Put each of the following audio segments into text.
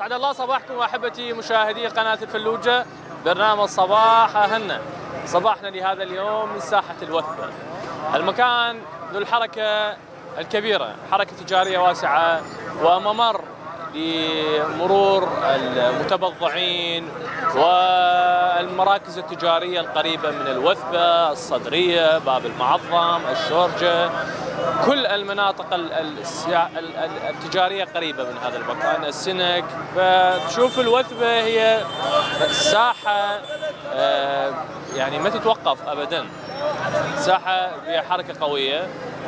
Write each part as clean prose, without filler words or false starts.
أسعد الله صباحكم أحبتي مشاهدي قناة الفلوجة، برنامج صباح أهلنا. صباحنا لهذا اليوم من ساحة الوثبة، المكان ذو الحركة الكبيرة، حركة تجارية واسعة وممر لمرور المتبضعين والمراكز التجارية القريبة من الوثبة، الصدرية، باب المعظم، الشورجة، كل المناطق التجارية قريبة من هذا المكان، السنك. فتشوف الوثبة هي ساحة يعني ما تتوقف أبدا، ساحة فيها حركة قوية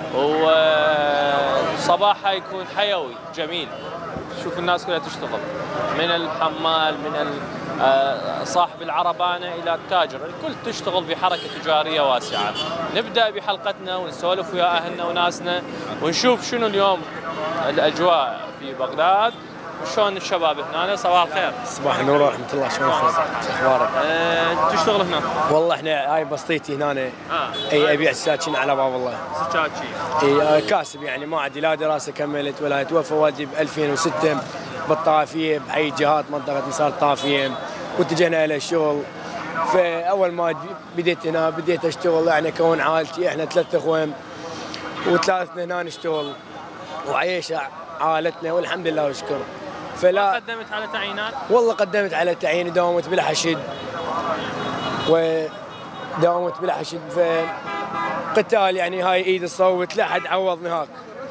وصباحها يكون حيوي جميل. شوف الناس كلها تشتغل، من الحمال، من صاحب العربانة إلى التاجر، الكل تشتغل بحركة تجارية واسعة. نبدأ بحلقتنا ونسولف ويا أهلنا وناسنا ونشوف شنو اليوم الأجواء في بغداد وشلون الشباب هنا. صباح الخير. صباح النور ورحمة الله، شلونك؟ شو اخبارك؟ تشتغل هنا؟ والله احنا هاي بسطيتي هنا. اي ابيع سكاكين على باب الله. سكاكين. اي كاسب يعني، ما عندي لا دراسة كملت ولا توفى والدي ب 2006 بالطافية بحي جهات منطقة مسار الطافية، واتجهنا الى الشغل. فاول ما بديت هنا بديت اشتغل يعني كون عائلتي، احنا 3 اخوان وثلاثنا هنا نشتغل وعيش عائلتنا والحمد لله والشكر. فلا قدمت على تعيينات؟ والله قدمت على تعيين وداومت بالحشد وداومت بالحشد. فقتال يعني هاي ايد الصوت لا حد عوضني، هاك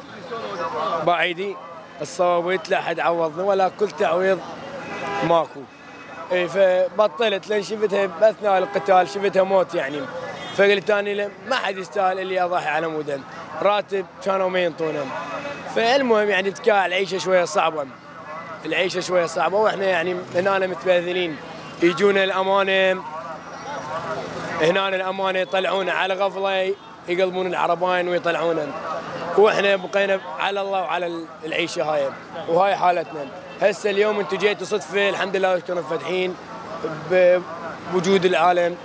بايدي الصوت لا حد عوضني ولا كل تعويض ماكو. اي فبطلت لان شفتها باثناء القتال شفتها موت يعني. فقلت اني ما حد يستاهل اللي اضحي على مودن، راتب كانوا ما ينطونه. فالمهم يعني تكاع العيشه شويه صعبه، العيشه شويه صعبه، واحنا يعني هنا متباذلين. يجونا الامانه هنا، الامانه يطلعونا على غفله، يقلبون العرباين ويطلعونا، واحنا بقينا على الله وعلى العيشه هاي، وهاي حالتنا. هسه اليوم انتم جيتوا صدفه، الحمد لله كانوا فاتحين بوجود العالم.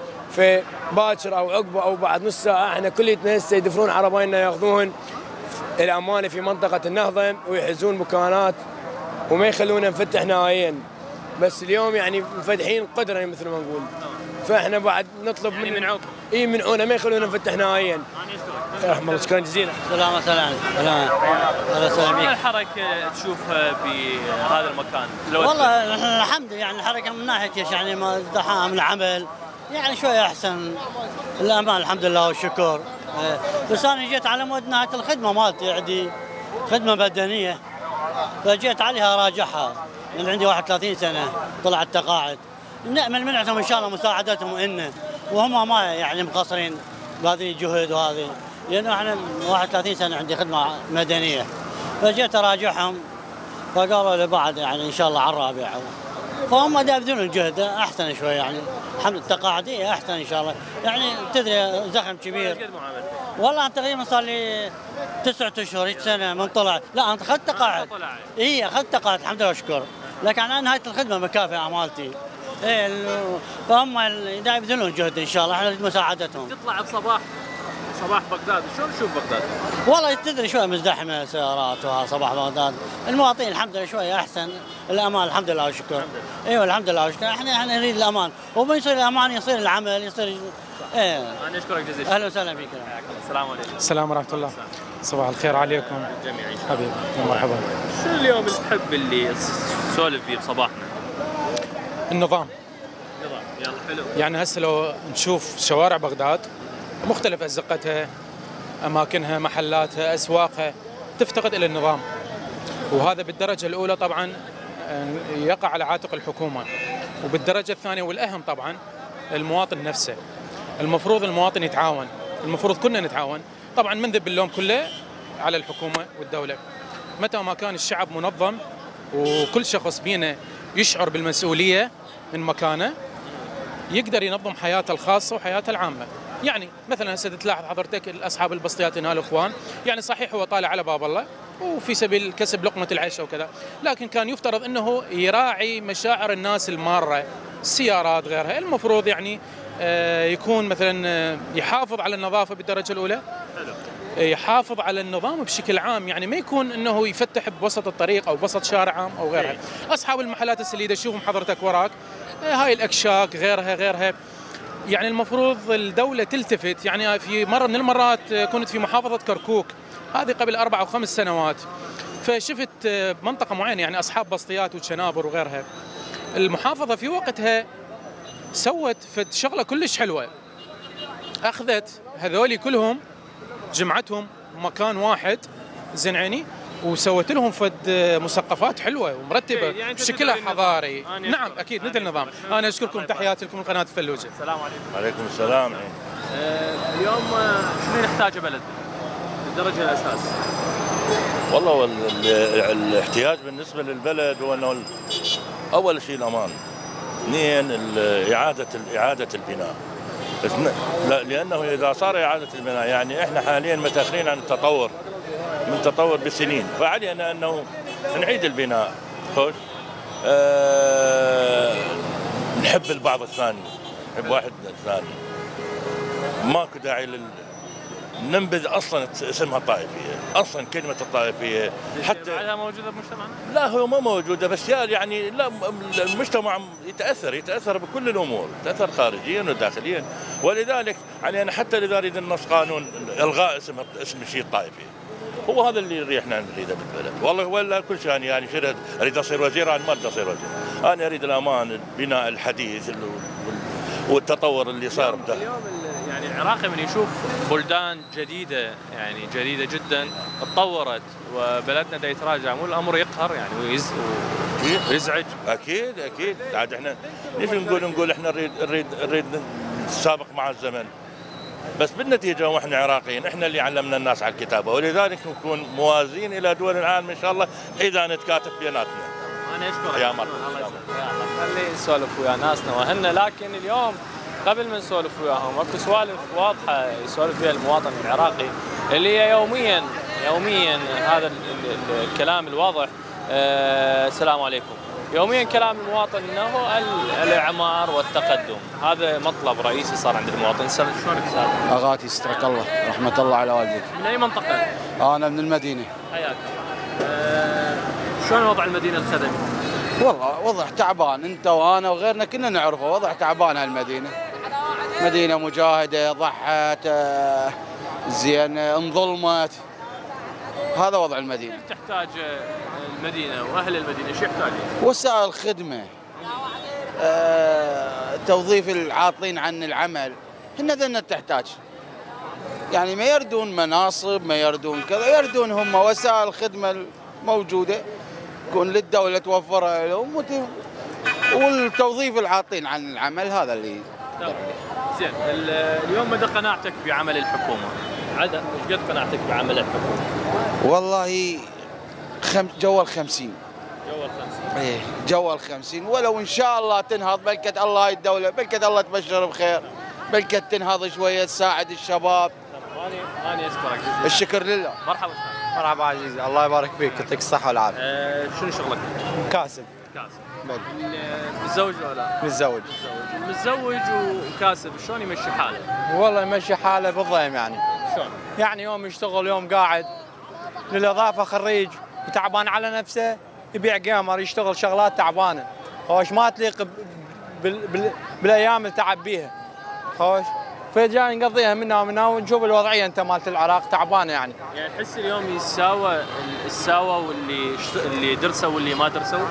فباكر او عقبه او بعد نص ساعه احنا كليتنا هسه يدفرون عربايننا ياخذون الامانه في منطقه النهضه ويحجزون مكانات وما يخلونا نفتح نهائيا. بس اليوم يعني مفتحين قدرا مثل ما نقول. فاحنا بعد نطلب يعني من عقب منعونا ما يخلونا نفتح نهائيا. رحم الله، شكرا جزيلا. سلام سلام. الله يسلمك. ما الحركه تشوفها بهذا المكان؟ والله الحمد يعني الحركه من ناحيه ايش يعني ما ازدحام العمل يعني شويه احسن، الامان الحمد لله والشكر. بس انا جيت على مود نهايه الخدمه مالتي، عندي خدمه بدنيه فجيت عليها راجعها، لان عندي 31 سنه طلعت تقاعد. نأمل منهم ان شاء الله مساعدتهم إنه وهم ما يعني مقصرين بهذه الجهد وهذه، لانه احنا 31 سنه عندي خدمه مدنيه. فجيت اراجعهم فقالوا لي بعد يعني ان شاء الله على الرابع، فهم دا يبذلون الجهد احسن شوي يعني. الحمد لله التقاعديه احسن ان شاء الله يعني. تدري زخم كبير والله. انت تقريبا صار لي 9 اشهر سنه من طلع. لا انت اخذت تقاعد. اي اخذت تقاعد الحمد لله والشكر، لكن على نهايه الخدمه مكافاه اعمالتي. ايه فهم دا يبذلون جهد ان شاء الله، احنا نريد مساعدتهم. تطلع بصباح بغداد، شلون تشوف بغداد؟ والله تدري شويه مزدحمه سيارات صباح بغداد. المواطنين الحمد لله شويه احسن، الامان الحمد لله والشكر. ايوه الحمد لله والشكر. احنا نريد الامان، وما يصير الامان يصير العمل يصير. ايه انا اشكرك جزيلا. اهلا وسهلا فيك. السلام عليكم. السلام ورحمه الله. صباح الخير عليكم جميعا حبيبي. مرحبا. شنو اليوم اللي تحب اللي تسولف فيه بصباحنا؟ النظام. يلا حلو. يعني هسه لو نشوف شوارع بغداد مختلف ازقتها، اماكنها، محلاتها، اسواقها، تفتقد الى النظام، وهذا بالدرجه الاولى طبعا يقع على عاتق الحكومه، وبالدرجه الثانيه والاهم طبعا المواطن نفسه. المفروض المواطن يتعاون، المفروض كلنا نتعاون. طبعا منذب اللوم كله على الحكومه والدوله. متى ما كان الشعب منظم وكل شخص بينا يشعر بالمسؤوليه من مكانه، يقدر ينظم حياته الخاصه وحياته العامه. يعني مثلا هسه تلاحظ حضرتك اصحاب البسطيات هنا الاخوان، يعني صحيح هو طالع على باب الله وفي سبيل كسب لقمه العيش وكذا، لكن كان يفترض انه يراعي مشاعر الناس الماره، السيارات غيرها. المفروض يعني يكون مثلا يحافظ على النظافه بالدرجه الاولى، يحافظ على النظام بشكل عام، يعني ما يكون انه يفتح بوسط الطريق او بوسط شارع عام او غيرها. اصحاب المحلات السليده شوفهم حضرتك وراك، هاي الاكشاك غيرها، يعني المفروض الدوله تلتفت. يعني في مره من المرات كنت في محافظه كركوك، هذه قبل 4 أو 5 سنوات، فشفت منطقه معينه يعني اصحاب بسطيات وشنابر وغيرها. المحافظه في وقتها سوت فد شغله كلش حلوه، اخذت هذولي كلهم جمعتهم مكان واحد زين عيني، وسوت لهم فد مسقفات حلوه ومرتبه يعني بشكلها حضاري. نعم اكيد ندعي النظام. انا اشكركم، تحياتي لكم من قناه الفلوجه. السلام عليكم. وعليكم السلام. اليوم شنو نحتاجه بلدنا بالدرجه الاساس؟ والله الاحتياج بالنسبه للبلد هو انه اول شيء الامان، اثنين اعاده البناء. لانه اذا صار اعاده البناء يعني احنا حاليا متاخرين عن التطور من تطور بسنين، فعلينا انه نعيد البناء. خوش نحب البعض الثاني، نحب واحد الثاني، ماكو داعي ننبذ اصلا اسمها الطائفيه، اصلا كلمه الطائفيه حتى بعدها موجوده بمجتمعنا؟ لا هو ما موجوده، بس يعني لا، المجتمع يتاثر بكل الامور، يتاثر خارجيا وداخليا، ولذلك يعني انا حتى اذا اريد النص قانون الغاء اسم الشيء الطائفي، هو هذا اللي يريحنا نريده بالبلد. والله ولا كل شيء يعني شرد اريد اصير وزير، انا ما اريد اصير وزير، انا اريد الامان، البناء الحديث والتطور اللي صار اليوم يعني العراقي من يشوف بلدان جديده، يعني جديده جدا تطورت وبلدنا دا يتراجع، مو الامر يقهر يعني ويزعج؟ اكيد عاد احنا ليش نقول احنا نريد نسابق مع الزمن، بس بالنتيجه واحنا عراقيين احنا اللي علمنا الناس على الكتابه، ولذلك نكون موازين الى دول العالم ان شاء الله اذا نتكاتف بيناتنا. انا اشكرك يا مرحبا. الله يسلمك. خلي نسولف ويا ناسنا واهلنا، لكن اليوم قبل ما نسولف وياهم اكو سوالف واضحه يسولف فيها المواطن العراقي اللي هي يوميا هذا الكلام الواضح. السلام عليكم. يوميا كلام المواطن انه الاعمار والتقدم، هذا مطلب رئيسي صار عند المواطن. شلونك استاذ؟ اغاتي سترك الله، رحمه الله على والديك. من اي منطقه؟ انا من المدينه. حياك. شلون وضع المدينه الخدمي؟ والله وضع تعبان، انت وانا وغيرنا كنا نعرفه، وضع تعبان هالمدينه. مدينه مجاهده، ضحت زين، انظلمت، هذا وضع المدينه. تحتاج المدينه واهل المدينه شو يحتاجون؟ وسائل خدمه، توظيف العاطلين عن العمل، هن ذن تحتاج. يعني ما يردون مناصب، ما يردون كذا، يردون هم وسائل خدمه موجوده تكون للدوله توفرها لهم، والتوظيف العاطلين عن العمل هذا اللي. زين، اليوم مدى قناعتك بعمل الحكومه؟ عدا ايش قد قناعتك بعمل الحكومه؟ والله جو ال 50. جو ال 50. ايه جو ال 50، ولو ان شاء الله تنهض، بلكت الله هاي الدوله، بلكت الله تبشر بخير، بلكت تنهض شويه تساعد الشباب. أنا أشكرك جزيلا. الشكر لله. مرحبا. مرحبا عزيزي، الله يبارك فيك، يعطيك الصحة والعافية. شنو شغلك؟ كاسب. متزوج ولا لا؟ متزوج. متزوج وكاسب، شلون يمشي حاله؟ والله يمشي حاله بالضيم يعني. شلون؟ يعني يوم يشتغل يوم قاعد، للإضافة خريج وتعبان على نفسه، يبيع جيمر، يشتغل شغلات تعبانة. خوش ما تليق بالأيام اللي تعب بيها. خوش. فجاي نقضيها منا ومنا ونشوف الوضعيه انت مالت العراق تعبانه يعني. يعني تحس اليوم يساوى واللي درسوا واللي ما درسوا؟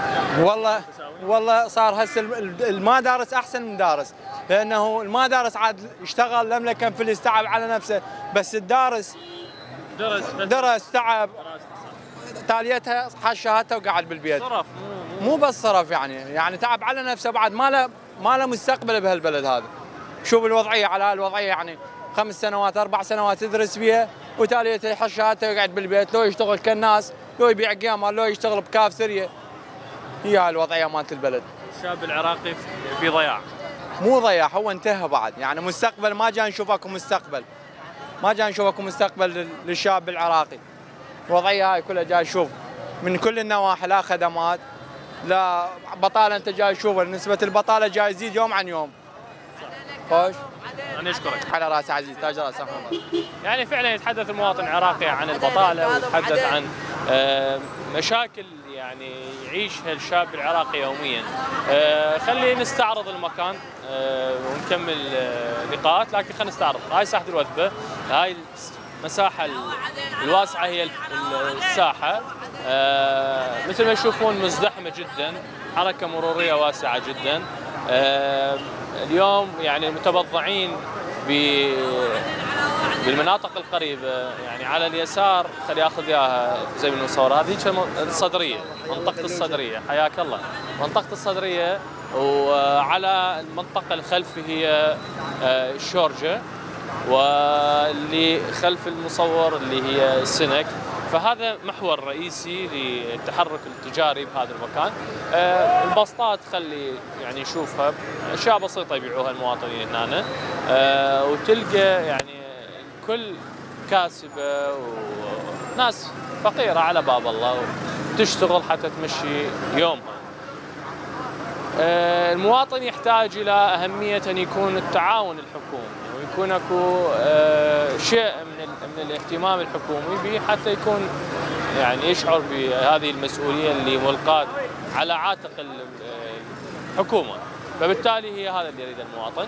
والله صار هسه الما دارس احسن من دارس، لانه الما دارس عاد يشتغل لملكا فلس، تعب على نفسه، بس الدارس درس تعب، تاليتها حاش شهادته وقعد بالبيت. صرف مو بس صرف يعني تعب على نفسه، بعد ما له مستقبل بهالبلد هذا. شوف الوضعيه على هالوضعيه يعني 5 سنوات 4 سنوات يدرس فيها وتاليته يحش شهادته ويقعد بالبيت، لو يشتغل كالناس، لو يبيع جيمر، لو يشتغل بكافتريا. هي هالوضعيه مالت البلد. الشاب العراقي في ضياع. مو ضياع، هو انتهى بعد، يعني مستقبل ما جاي نشوف اكو مستقبل. ما جاي نشوف اكو مستقبل للشاب العراقي. الوضعيه هاي كلها جاي نشوف من كل النواحي، لا خدمات، لا بطاله، انت جاي تشوفها، نسبه البطاله جاي يزيد يوم عن يوم. خوش. انا اشكرك. على راس عزيز تاج راس احمد. يعني فعلا يتحدث المواطن العراقي عن البطاله ويتحدث عن مشاكل يعني يعيشها الشاب العراقي يوميا. خلينا نستعرض المكان ونكمل لقاءات، لكن خلينا نستعرض. هاي ساحه الوثبه، هاي المساحه الواسعه هي الساحه. مثل ما تشوفون مزدحمه جدا، حركه مروريه واسعه جدا. اليوم يعني المتبضعين بالمناطق القريبه، يعني على اليسار خلي اخذ اياها زي من المصور، هذه الصدريه، منطقه الصدريه، حياك الله. منطقه الصدريه، وعلى المنطقه الخلفيه هي الشورجه، واللي خلف المصور اللي هي سنك. فهذا محور رئيسي للتحرك التجاري بهذا المكان. البسطات خلي يعني نشوفها، اشياء بسيطه يبيعوها المواطنين هنا، وتلقى يعني كل كاسبه وناس فقيره على باب الله وتشتغل حتى تمشي يومها. المواطن يحتاج الى اهميه ان يكون التعاون الحكومي، ويكون اكو شيء من الاهتمام الحكومي به، حتى يكون يعني يشعر بهذه المسؤوليه اللي ملقاة على عاتق الحكومه. فبالتالي هي هذا اللي يريده المواطن.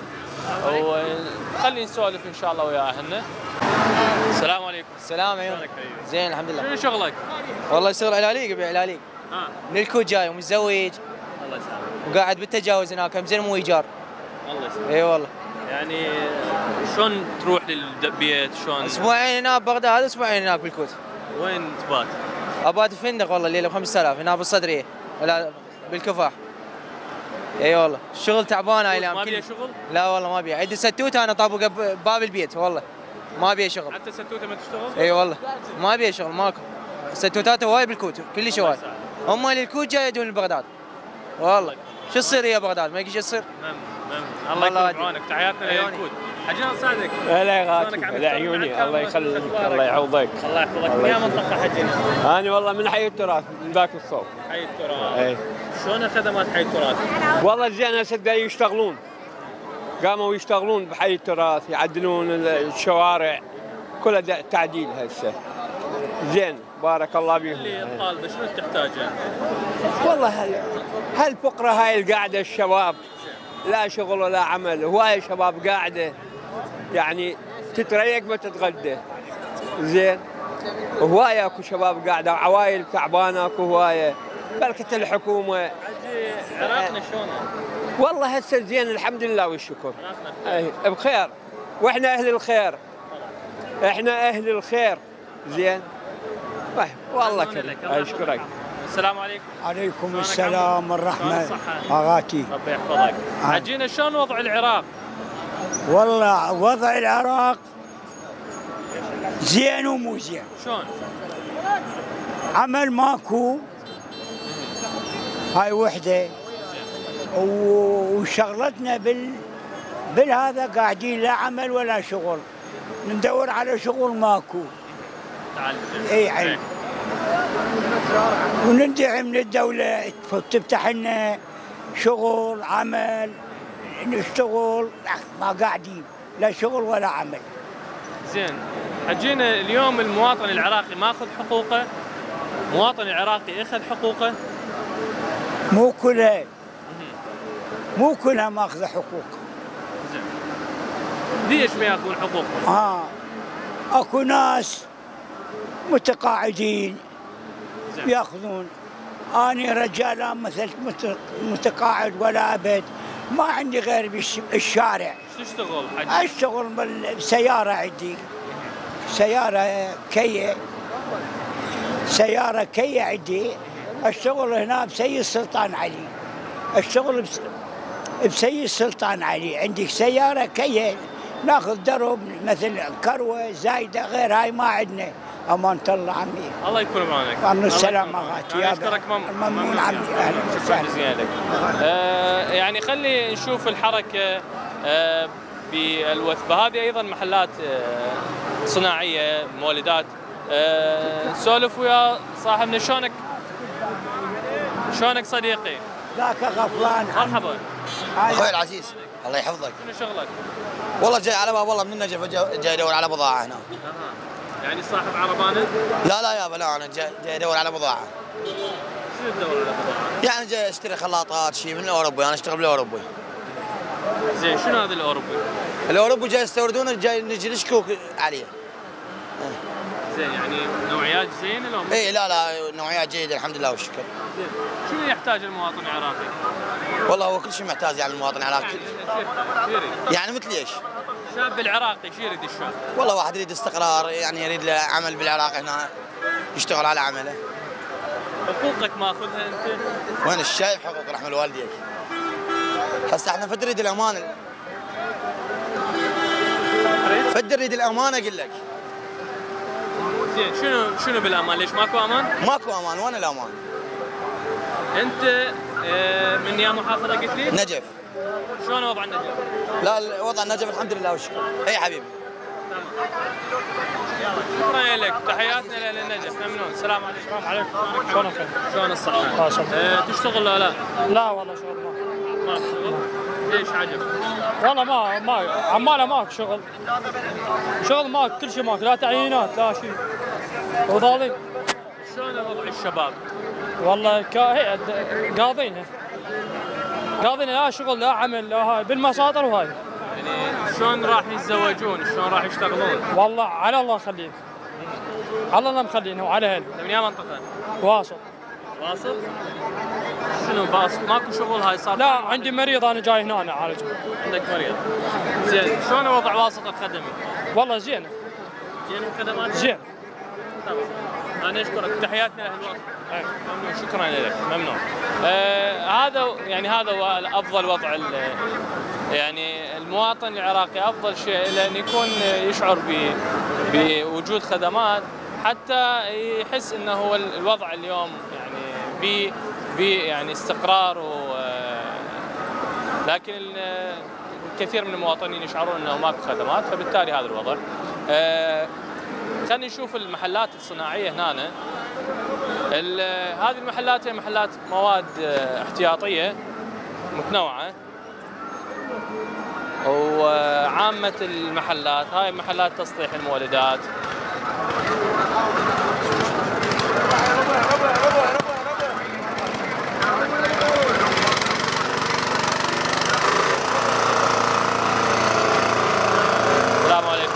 وخلي نسولف ان شاء الله ويا اهلنا. السلام عليكم. السلام عليكم. زين الحمد لله. شنو شغلك؟ والله اشتغل علاليق، ابيع علاليق. من الكوت جاي ومتزوج. الله يسلمك. وقاعد بالتجاوز هناك، مزين مو ايجار. الله يسلمك. اي والله. يعني شلون تروح للبيت؟ شلون؟ اسبوعين هنا ببغداد، اسبوعين هناك بالكوت. وين تبات؟ ابات الفندق والله، الليله ب 5000 هنا بالصدريه، ولا بالكفاح. اي والله الشغل تعبان هاي الايام. ما بيها شغل؟ لا والله ما بيها، عندي ستوته انا طابقه باب البيت، والله ما بيها شغل. حتى ستوته ما تشتغل؟ اي والله ما بيها شغل، ماكو. ستوتات هواي بالكوت، كلش هواي. هم اللي الكوت جاي يدون لبغداد. والله شو تصير يا بغداد؟ ما يجي شو تصير؟ الله يكون بعونك. تحياتنا للكوت. حجينا نساعدك. لا يغاتك، لا عيوني، الله يخليك، الله يعوضك. الله يحفظك. من اي منطقه حجينا؟ انا والله من حي التراث، من ذاك الصوب. حي التراث. اي. شلون خدمات حي التراث؟ والله زين، هسه قاعدين يشتغلون، قاموا يشتغلون بحي التراث، يعدلون الشوارع، كلها تعديل هسه. زين بارك الله بيهم. اللي الطالبه شنو تحتاجه؟ والله هالفقره هاي القاعده، الشباب لا شغل ولا عمل، هوايه شباب قاعده يعني تتريق ما تتغدى. زين هوايه اكو شباب قاعده، عوائل تعبانه اكو هوايه. بركه الحكومه. عراقنا شلون؟ والله هسه زين الحمد لله والشكر. اي بخير، واحنا اهل الخير، احنا اهل الخير. زين والله كريم، اشكرك. السلام عليكم. عليكم السلام والرحمة. اغاتي ربي يحفظك. عجينا شلون وضع العراق؟ والله وضع العراق زين ومو زين. شلون؟ عمل ماكو، هاي وحدة. وشغلتنا بالهذا قاعدين لا عمل ولا شغل، ندور على شغل ماكو. اي عين. وندعي من الدولة تفتح لنا شغل عمل، نشتغل، ما قاعدين لا شغل ولا عمل. زين، حجينا اليوم المواطن العراقي ماخذ حقوقه؟ المواطن العراقي اخذ حقوقه؟ مو كلها ماخذه حقوق. زين. ليش ما ياخذون حقوقهم؟ اكو ناس متقاعدين ياخذون. أنا رجال مثل متقاعد ولا أبد، ما عندي غير بالشارع. شو تشتغل حجي؟ أشتغل بسيارة، عندي سيارة كيا عندي. أشتغل هنا بسيد السلطان علي، أشتغل بسيد السلطان علي. عندي سيارة كيا، ناخذ درب مثل كروة زايدة، غير هاي ما عندنا. أمان الله عمي. الله يكون بعونك. وعلى السلامة غاتي. يا اشكرك ممنون عمي. أهلا وسهلا. يعني خلي نشوف الحركة بالوثبة. هذه أيضا محلات صناعية، مولدات. سولف ويا صاحبنا. شلونك صديقي؟ ذاك غفلان. مرحبا. اخوي العزيز الله يحفظك. شنو شغلك؟ والله جاي على باب والله من النجف جاي ادور على بضاعه هنا. يعني صاحب عربانه؟ لا يابا لا انا جاي ادور على بضاعه. شنو تدور على بضاعه؟ يعني جاي اشتري خلاطات شيء من الاوروبي، انا اشتغل بالاوروبي. زين شنو هذا الاوروبي؟ الاوروبي جاي يستوردونه جاي نجي نشكوك عليه. زين يعني نوعيات زينه لو؟ اي لا نوعيات جيده الحمد لله والشكر. زين شنو يحتاج المواطن العراقي؟ والله هو كل شيء محتاج يعني المواطن العراقي. يعني مثل ايش؟ الشاب العراقي شو يريد الشاب؟ والله واحد يريد استقرار، يعني يريد له عمل بالعراق هنا يشتغل على عمله. حقوقك ماخذها انت؟ وانا شايف حقوق رحم الوالدين. هسه احنا فد نريد الامان. فد نريد الامان اقول لك. زين شنو بالامان؟ ليش ماكو امان؟ ماكو امان، وانا الامان. انت من يا محافظه قلت لي؟ نجف. شلون وضع النجف؟ لا وضع النجف الحمد لله والشكر. اي حبيبي. شكرا لك، تحياتنا للنجف، ممنون، السلام عليكم. السلام عليكم. شلونك؟ شلون الصحة؟ تشتغل ولا لا؟ لا والله شغل ما في شغل؟ ليش عجب؟ والله ما عماله ماك شغل ماك كل شيء ماك، لا تعيينات لا شيء وظالم. شلون وضع الشباب؟ والله هي قاضينها لا شغل لا عمل لا هاي بالمصادر وهاي. يعني شلون راح يتزوجون؟ شلون راح يشتغلون؟ والله على الله خليهم. على الله مخلينه وعلى اهله. من يا منطقة؟ واسط. واسط؟ شنو ماكو شغل هاي صار؟ لا عندي مريض انا جاي هنا اعالجه. عندك مريض. زين شلون وضع واسط الخدمي؟ والله زينه. زين الخدمات؟ زين. تمام. انا اشكرك، تحياتنا لاهل الوطن. ممنون، شكرا لك، ممنون. هذا هو افضل وضع يعني المواطن العراقي، افضل شيء له ان يكون يشعر بوجود خدمات حتى يحس انه هو الوضع اليوم يعني يعني استقرار لكن الكثير من المواطنين يشعرون انه ماكو خدمات، فبالتالي هذا الوضع. خلينا نشوف المحلات الصناعيه هنا. هذه المحلات هي محلات مواد احتياطيه متنوعه، وعامه المحلات هاي محلات تصليح المولدات. السلام عليكم.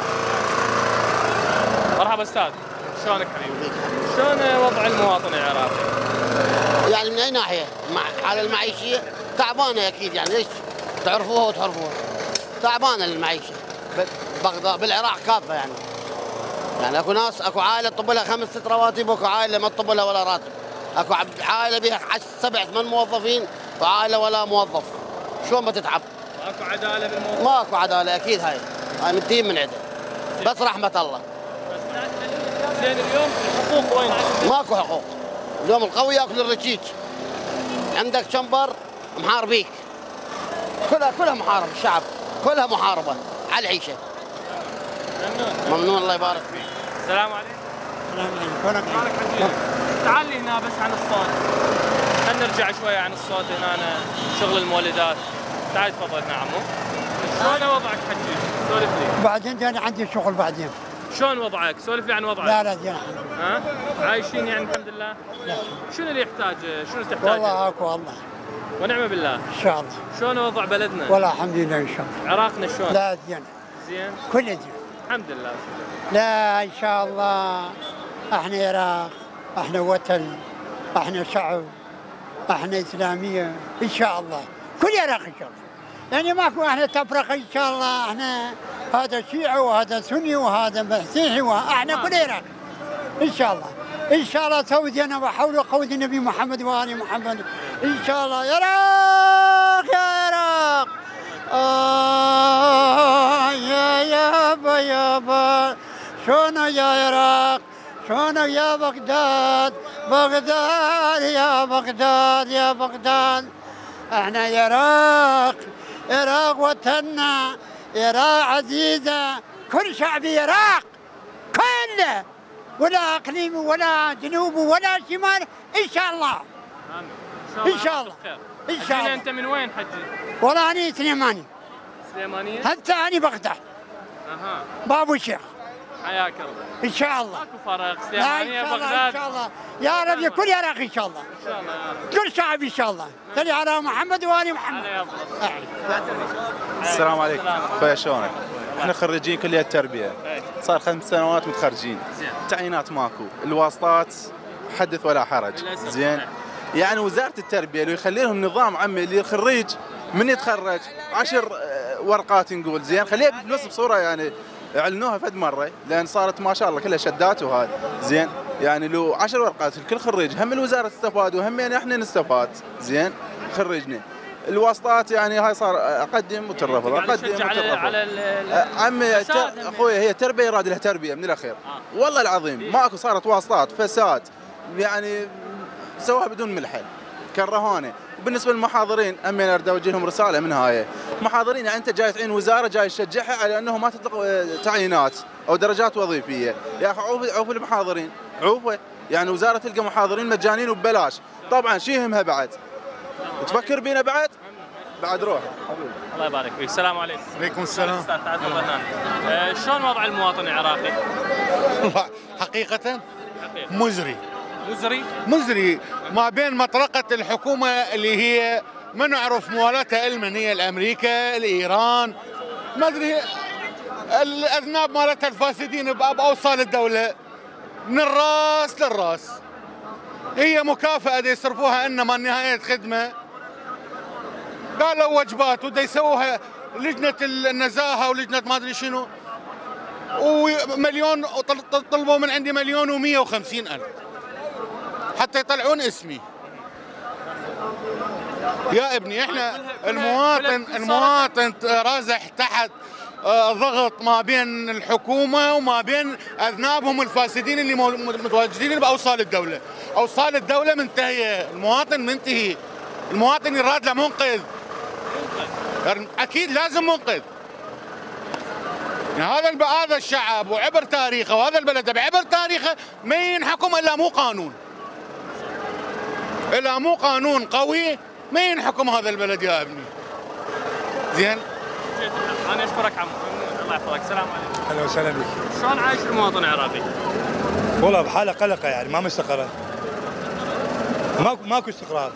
مرحبا استاذ، شلونك حبيبي؟ شلون وضع المواطن العراقي؟ يعني من اي ناحيه؟ على المعيشيه تعبانه اكيد، يعني ليش؟ تعرفوها وتعرفوها. تعبانه المعيشه بغداد بالعراق كافه يعني اكو ناس، اكو عائله تطب لها 5 6 رواتب، واكو عائله ما تطب لها ولا راتب. اكو عائله بها 7 8 موظفين وعائله ولا موظف. شلون بتتعب؟ ماكو عداله بالموضوع؟ ماكو عداله اكيد، هاي منتهين من عده، بس رحمه الله. زين اليوم الحقوق وين؟ ماكو حقوق. اليوم القوي ياكل الرشيد. عندك شمبر محاربيك. كلها محاربه، الشعب كلها محاربه على العيشه. ممنون الله يبارك فيك. السلام عليكم. السلام عليكم. شلونك حجي؟ تعال لي هنا بس عن الصوت. خلينا نرجع شويه عن الصوت هنا، شغل المولدات. تعال تفضل. نعم. شلون وضعك حجي؟ سولف لي. بعدين انا عندي شغل بعدين. شلون وضعك؟ سولف لي عن وضعك. لا زين. ها؟ عايشين يعني الحمد لله؟ لا. شنو اللي يحتاج؟ شنو تحتاج؟ والله اكو والله. ونعم بالله. ان شاء الله. شلون وضع بلدنا؟ والله الحمد لله ان شاء الله. عراقنا شلون؟ لا زين. زين؟ كله زين. الحمد لله. لا ان شاء الله. احنا عراق، احنا وطن، احنا شعب، احنا اسلاميه ان شاء الله. كل عراق ان شاء الله. يعني ماكو احنا تفرقه ان شاء الله. احنا هذا شيعي وهذا سني وهذا مسيحي احنا كل عراق ان شاء الله. ان شاء الله توجينا وحول قول النبي محمد وآل محمد ان شاء الله. يا عراق يا عراق يا يابا شلون يا عراق، شلون يا بغداد، بغداد يا بغداد يا بغداد. احنا عراق، عراق وطننا، عراق عزيزه، كل شعب العراق كله، ولا اقليم ولا جنوب ولا شمال ان شاء الله. امين. ان شاء الله. ان شاء الله. انت من وين حجي؟ والله اني سليماني. سليمانيه؟ هسه اني بغداد. اها. بابو الشيخ. حياك الله. ان شاء الله. ماكو فرق لا سليمانيه ان شاء الله بغداد. ان شاء الله يا رب يكون يا راقي ان شاء الله. ان شاء الله يا رب. كل شعب ان شاء الله. صلي على محمد وال محمد. السلام عليكم. اخويا شلونك؟ احنا خريجين كليه التربيه. صار 5 سنوات متخرجين. تعيينات ماكو، الواسطات حدث ولا حرج. زين؟ يعني وزاره التربيه لو يخلي لهم نظام عمي اللي الخريج من يتخرج 10 ورقات نقول زين، خليها بفلوس بصوره يعني اعلنوها فد مره لان صارت ما شاء الله كلها شدات وهذا زين. يعني لو 10 ورقات لكل خريج هم الوزاره تستفاد وهم يعني احنا نستفاد زين خريجنا. الواسطات يعني هاي صار اقدم وترفض اقدم وترفض. عمي اخوي هي تربيه يراد لها تربيه من الاخير. والله العظيم ماكو، صارت واسطات فساد يعني سواها بدون ملحل كرهانه. وبالنسبه للمحاضرين امين اريد اوجه لهم رساله من هاي محاضرين. يعني انت جاي تعين وزاره جاي تشجعها على انه ما تطلق تعيينات او درجات وظيفيه. يا اخي عوفوا المحاضرين عوفوا. يعني وزاره تلقى محاضرين مجانين وببلاش. طبعا شو يهمها بعد؟ تفكر بينا بعد روح. الله يبارك فيك. السلام عليكم. عليكم السلام. شلون وضع المواطن العراقي؟ حقيقة مزري. مزري ما بين مطرقة الحكومة اللي هي ما نعرف موالاتها لمن هي الأمريكا الإيران ما أدري الأذناب مالتها الفاسدين بأوصال الدولة من الراس للراس. هي مكافأة دي يصرفوها إنما نهاية خدمة قالوا وجبات ودا يسووها لجنة النزاهة ولجنة ما أدري شنو ومليون طلبوا من عندي 1,150,000 حتى يطلعون اسمي. يا ابني احنا المواطن رازح تحت ضغط ما بين الحكومة وما بين أذنابهم الفاسدين اللي متواجدين بأوصال الدولة. أوصال الدولة منتهية، المواطن منتهي، المواطن يراد له منقذ. أكيد لازم منقذ. هذا الشعب وعبر تاريخه وهذا البلد بعبر تاريخه ما ينحكم إلا مو قانون. إلا مو قانون قوي ما ينحكم هذا البلد يا ابني. زين؟ أنا أشكرك عمو. الله يحفظك. السلام عليكم. اهلا وسهلا بك. شلون عايش المواطن العراقي؟ والله بحاله قلقه يعني ما مستقره. ماكو استقرار.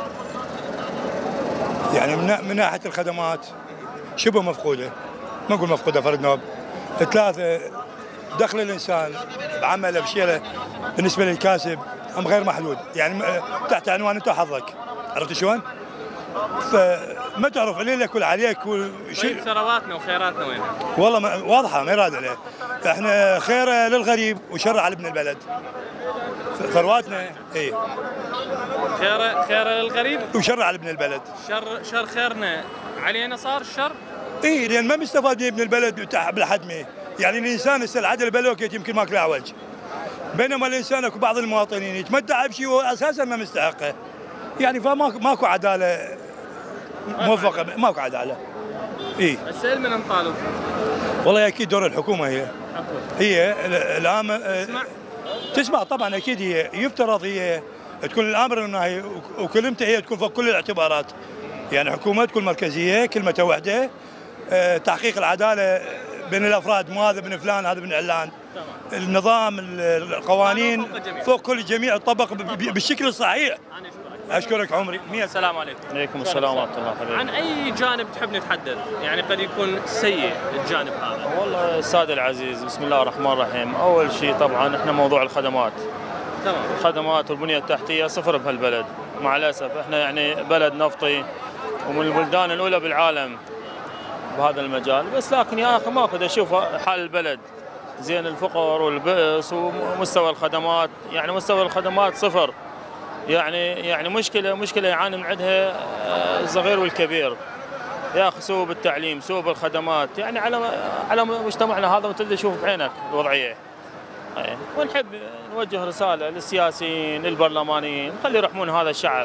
يعني من ناحيه الخدمات شبه مفقوده. ما نقول مفقوده فرد نوب. 3 دخل الانسان بعمله بشيله بالنسبه للكاسب هم غير محدود، يعني تحت عنوان انت حظك. عرفت شلون؟ فما تعرف عليك ولا عليك طيب ثرواتنا وخيراتنا وين؟ والله واضحه ما يراد عليه. احنا خير للغريب وشر على ابن البلد. ثرواتنا اي خير للغريب وشر على ابن البلد. شر خيرنا علينا صار الشر؟ اي لان ما مستفاد من ابن البلد بالحدمه. يعني الانسان هسه العدل بلوكيت يمكن ماكل عوج. بينما الانسان اكو بعض المواطنين يتمتع بشيء هو اساسا ما مستحقه. يعني فماكو عداله موفقه، ماكو عداله. اي السؤال من انطالب؟ والله اكيد دور الحكومه هي الان تسمع طبعا اكيد هي يفترض هي تكون الامر والنهي وكلمتها هي تكون فوق كل الاعتبارات. يعني حكومه تكون مركزيه كلمتها وحده. تحقيق العداله بين الافراد مو هذا ابن فلان هذا ابن علان. النظام القوانين فوق كل الجميع تطبق بالشكل الصحيح. اشكرك عمري. السلام عليكم. عليكم السلام ورحمه الله وبركاته. عن اي جانب تحب نتحدث؟ يعني قد يكون سيء الجانب هذا. والله الساده العزيز بسم الله الرحمن الرحيم. اول شيء طبعا احنا موضوع الخدمات. تمام. الخدمات والبنيه التحتيه صفر بهالبلد مع الاسف. احنا يعني بلد نفطي ومن البلدان الاولى بالعالم بهذا المجال، بس لكن يا اخي ماكو اشوف حال البلد. زين الفقر والبئس ومستوى الخدمات، يعني مستوى الخدمات صفر. يعني مشكله يعاني من عندها الصغير والكبير. يا اخي سوء بالتعليم، سوء بالخدمات، يعني على مجتمعنا هذا وانت تشوف بعينك الوضعيه. ونحب نوجه رساله للسياسيين للبرلمانيين خلي يرحمون هذا الشعب.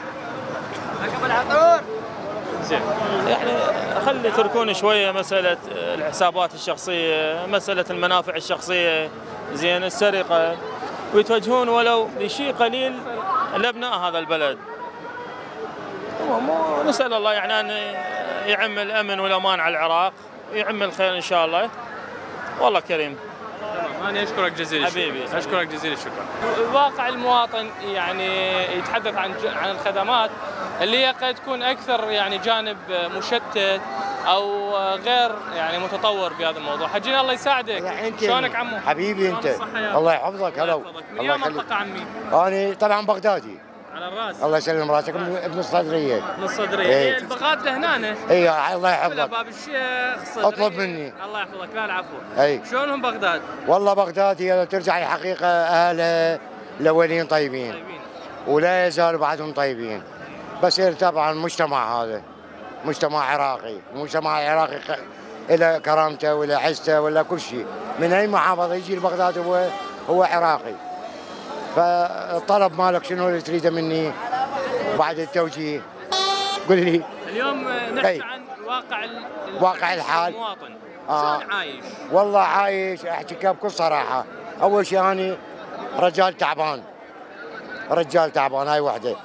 زين يعني خلي يتركون شويه مساله الحسابات الشخصيه، مساله المنافع الشخصيه، زين السرقه، ويتوجهون ولو بشيء قليل لابناء هذا البلد. نسال الله يعني ان يعم الامن والامان على العراق ويعم الخير ان شاء الله. والله كريم. تمام، انا اشكرك جزيل الشكر. حبيبي اشكرك جزيل الشكر. واقع المواطن يعني يتحدث عن الخدمات اللي هي قد تكون اكثر يعني جانب مشتت او غير يعني متطور بهذا الموضوع. حجينا الله يساعدك. شلونك عمو؟ حبيبي انت. الله يحفظك. هلا. من اي منطقه عمي؟ انا طبعا بغدادي. على الراس. الله يسلم راسك، ابن الصدريه. من الصدريه. ايه. البغاد لهنا. اي الله يحفظك. باب الشيخ الصدريه. اطلب مني. الله يحفظك. لا العفو. اي. شلونهم بغداد؟ والله بغداد هي ترجع الحقيقه اهلها الاولين طيبين. ولا يزالوا بعدهم طيبين. بس طبعا المجتمع هذا مجتمع عراقي، المجتمع العراقي له كرامته وله عزته ولا كل شيء، من اي محافظه يجي لبغداد هو عراقي. فالطلب مالك شنو اللي تريده مني بعد التوجيه؟ قل لي. اليوم نحكي عن واقع الحال. المواطن. شلون عايش؟ والله عايش، احكيك بكل صراحه. اول شيء اني رجال تعبان. رجال تعبان، هاي وحده.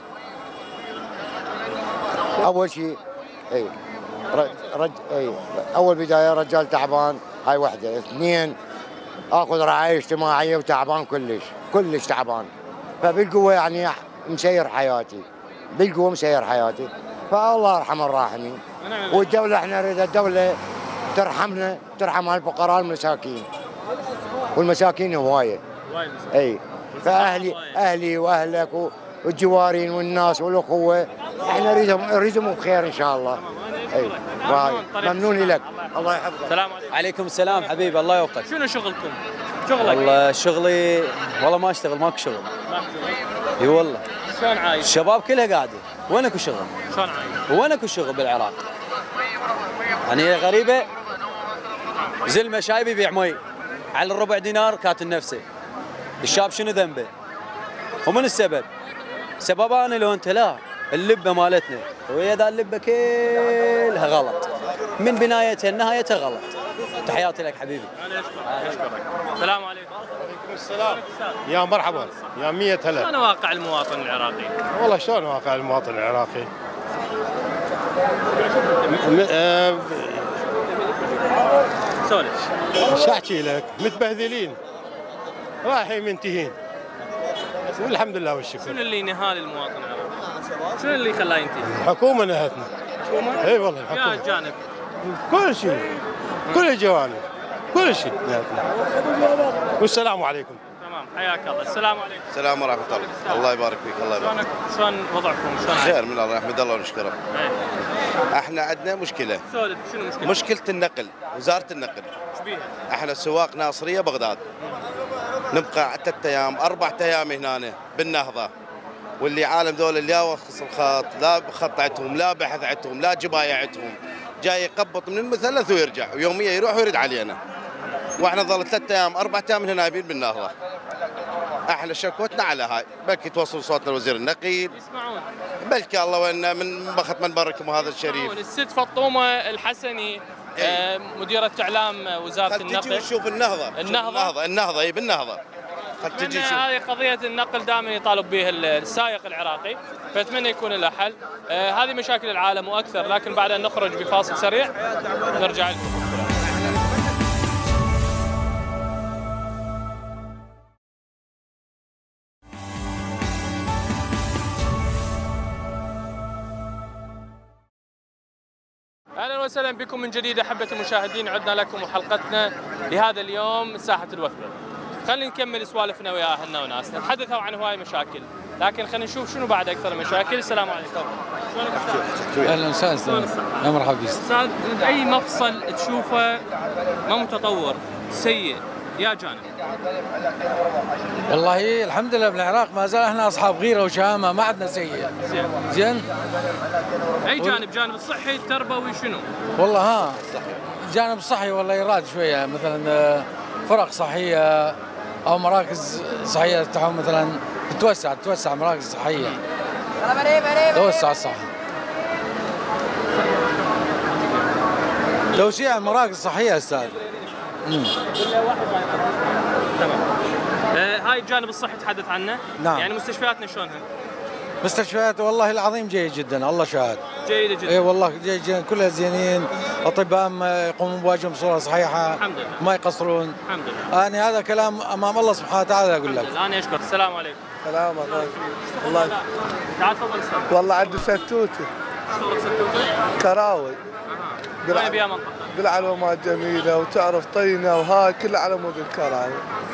اول شيء اي اول بدايه رجال تعبان، هاي وحده. اثنين اخذ رعايه اجتماعيه وتعبان كلش تعبان. فبالقوه يعني مسير حياتي، بالقوه مسير حياتي. فالله يرحم الراحمين. والدوله احنا نريد الدوله ترحمنا، ترحم الفقراء المساكين. والمساكين هوايه. اي. فاهلي واهلك والجوارين والناس والاخوه احنا نريدهم بخير ان شاء الله. اي. ممنون لك. الله يحفظك. السلام عليكم. عليكم السلام حبيبي، الله يوفقك. شنو شغلكم؟ شغلك؟ والله شغلي والله ما اشتغل، ماكو شغل. ماكو شغل؟ اي والله. شلون عايش؟ الشباب كلها قاعده، وين اكو شغل؟ شلون عايش؟ وين اكو شغل بالعراق؟ يعني غريبه. زلمه شايب يبيع مي على الربع دينار كاتل نفسه. الشاب شنو ذنبه؟ ومن السبب؟ سبب انا لو انت لا، اللبه مالتنا وهي ذا اللبه كلها غلط، من بنايتها لنهايتها غلط. تحياتي لك حبيبي. انا اشكرك. السلام عليكم. وعليكم السلام. يا مرحبا، يا 100 هلا. شلون واقع المواطن العراقي؟ والله شلون واقع المواطن العراقي؟ سولف. شو احكي لك؟ متبهذلين، رايحين منتهين. والحمد لله والشكر. شنو اللي نهى المواطن العراقي؟ شنو اللي خلاه ينتهي؟ الحكومه نهتنا. الحكومه؟ اي والله الحكومه. يا جانب. كل شيء، كل الجوانب، كل شيء نهتنا. والسلام عليكم. تمام، حياك الله. السلام عليكم. السلام ورحمه الله. الله يبارك فيك. الله يبارك. شلون وضعكم؟ شلون خير من الله، نحمد الله ونشكره. احنا عندنا مشكله. سولف. شنو المشكله؟ مشكله النقل، وزاره النقل. ايش بيها؟ احنا سواق ناصريه بغداد. نبقى 3 ايام 4 ايام هنا بالنهضه. واللي عالم ذول اللي ياخذ الخط، لا بخط عندهم، لا بحث عندهم، لا جبايه عندهم. جاي يقبط من المثلث ويرجع، ويوميا يروح ويرد علينا. واحنا ظل 3 ايام 4 ايام هنا نايبين بالنهضه. احنا شكوتنا على هاي، بلكي توصل صوتنا لوزير النقل. يسمعون. بلكي الله وين من بخت منبركم هذا الشريف. الست فطومه الحسني مديرة اعلام وزارة النقل. تجي وشوف النهضه. النهضه اي بالنهضه. تجي هذه قضية النقل دائما يطالب به السائق العراقي، فاتمنى يكون له حل. هذه مشاكل العالم واكثر، لكن بعد ان نخرج بفاصل سريع نرجع لكم. اهلا وسهلا بكم من جديد احبه المشاهدين، عدنا لكم حلقتنا لهذا اليوم ساحه الوثبه. خلينا نكمل سوالفنا ويا اهلنا وناسنا، نتحدث عن هواي مشاكل، لكن خلينا نشوف شنو بعد اكثر المشاكل. السلام عليكم. شلونك استاذ؟ اهلا وسهلا. يا مرحبا بك استاذ. اي مفصل تشوفه ما متطور سيء يا جانب؟ والله الحمد لله بالعراق ما زال احنا اصحاب غيره وشهامه، ما عندنا سيء. زين. اي جانب؟ جانب الصحي التربوي شنو؟ والله ها الجانب الصحي والله يراد شويه، مثلا فرق صحيه او مراكز صحيه تحول مثلا تتوسع مراكز صحيه. توسع الصحه. توسيع مراكز صحيه استاذ. تمام. هاي الجانب الصحي تحدث عنه. نعم. يعني مستشفياتنا شلونها؟ مستشفيات والله العظيم جيد جدا، الله شاهد. جيده جدا. اي والله جيد جدا، كلها زينين، اطباء يقومون بواجبهم بصوره صحيحه، الحمد لله، ما يقصرون. الحمد لله. انا هذا كلام امام الله سبحانه وتعالى اقول لك. انا اشكرك. السلام عليكم. سلام عليكم. الله تعال تفضل استاذ. والله عندي ستوته. شغلك ستوته؟ كراوي. وين بيها منطقه؟ بالعلومات جميله وتعرف طينه وهاي كلها على مود الكراوي.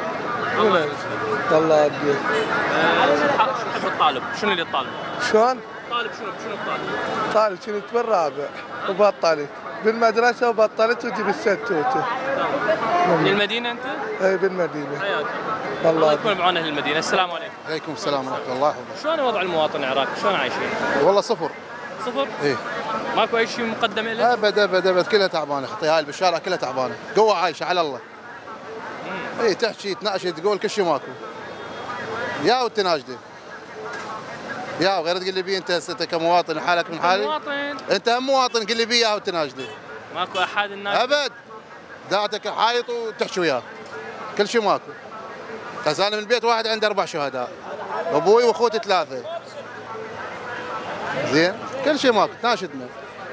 الله يهديك. شو تحب الطالب؟ شنو اللي تطالب؟ شلون؟ طالب شنو الطالب؟ طالب كنت بالرابع وبطلت بالمدرسه وبطلت وجي بالستوته. من المدينه انت؟ اي بالمدينه. حياك الله الله يكون بعون اهل المدينه. السلام عليكم. عليكم السلام ورحمه الله وبركاته. شلون وضع المواطن العراقي؟ شلون عايشين؟ والله صفر. صفر؟ ايه ماكو اي شيء مقدم له؟ ابد كلها تعبانه، اختي هاي بالشارع كلها تعبانه، قوه عايشه على الله. اي تحكي تناقش تقول كل شيء ماكو. يا وتناشده. يا غير تقول لي بي انت كمواطن حالك من حالي؟ مواطن. انت هم مواطن قل لي بي يا وتناشده. ماكو احد الناس؟ ابد. داتك حايط وتحكي وياه. كل شيء ماكو. بس انا من البيت واحد عنده 4 شهداء. ابوي واخوتي 3. زين؟ كل شيء ماكو، تناشدنا.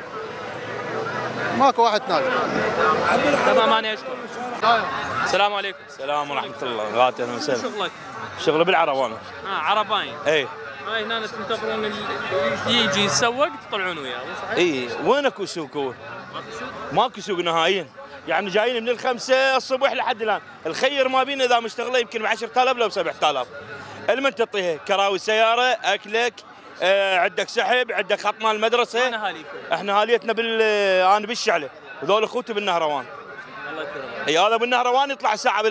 ماكو واحد تناشد. تمام انا اشكرك. السلام عليكم. السلام ورحمة الله، غاتي اهلا وسهلا. شغلك؟ شغله بالعربانة. عرباين. اي. هاي هنا تنتظرون يجي يسوق تطلعون وياه، صحيح؟ اي، وين اكو سوق هو؟ ماكو سوق نهائيا. يعني جايين من 5 الصبح لحد الان، الخير ما بينا اذا مشتغله يمكن ب 10,000 لو 7,000. المن تعطيها كراوي سيارة، اكلك، عندك سحب، عندك خط مال المدرسة. وين اهاليكم؟ احنا هاليتنا انا بالشعلة، وذول اخوتي بالنهروان. الله يكرمك. اي هذا بالنهروان يطلع الساعة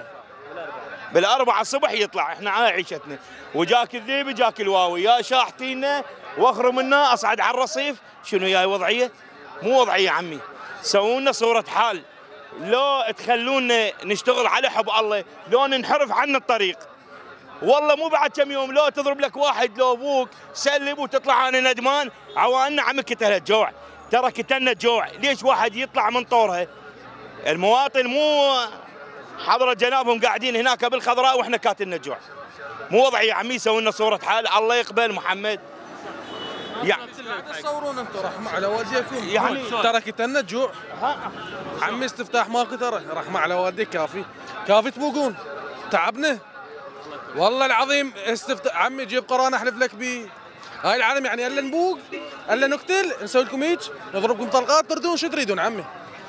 بالأربعة الصبح يطلع، احنا على عيشتنا. وجاك الذيب جاك الواوي، يا شاحتينا واخروا منا اصعد على الرصيف، شنو يا وضعية؟ مو وضعية عمي. سووا لنا صورة حال، لو تخلونا نشتغل على حب الله، لو ننحرف عن الطريق. والله مو بعد كم يوم لو تضرب لك واحد لو ابوك سلب وتطلع انا ندمان، عواننا عمك كتلها الجوع، ترى كتلنا الجوع، ليش واحد يطلع من طورها؟ المواطن مو حضرة جنابهم قاعدين هناك بالخضراء واحنا كاتلنا الجوع. مو وضعي يا عمي، سووا لنا صورة حال، الله يقبل محمد. يعني تصورون انتم رحمة على والديكم يعني ترى كتلنا الجوع. عمي استفتاح ماكو، ترى رحمة على والديك كافي تبوقون تعبنا. والله العظيم عمي جيب قران احلف لك بيه. هاي العالم يعني الا نبوق الا نقتل نسوي لكم هيك نضربكم طلقات تردون شو تريدون عمي؟